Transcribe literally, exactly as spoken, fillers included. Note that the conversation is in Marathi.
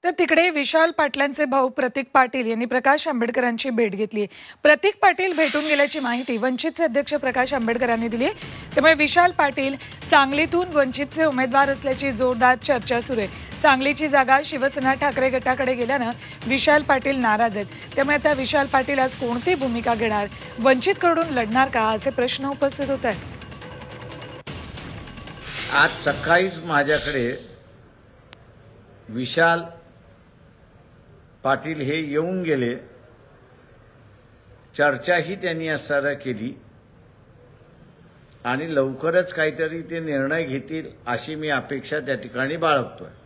तर तिकडे विशाल पाटलांचे भाऊ प्रतीक पाटील यांनी प्रकाश आंबेडकरांची भेट घेतली। प्रतीक पाटील भेटून गेल्याची माहिती वंचितचे अध्यक्ष प्रकाश आंबेडकरांनी दिली। त्यामुळे विशाल पाटील सांगलीतून वंचितचे उमेदवार असल्याची जोरदार चर्चा सुरू आहे। सांगलीची जागा शिवसेना ठाकरे गटाकडे गेल्यानं विशाल पाटील नाराज आहेत। त्यामुळे आता विशाल पाटील आज कोणती भूमिका घेणार, वंचितकडून लढणार का, असे प्रश्न उपस्थित होत आहेत। आज सकाळीच माझ्याकडे विशाल पाटील हे येऊन गेले, चर्चाही त्यांनी असताना केली आणि लवकरच काहीतरी ते निर्णय घेतील अशी मी अपेक्षा त्या ठिकाणी बाळगतोय।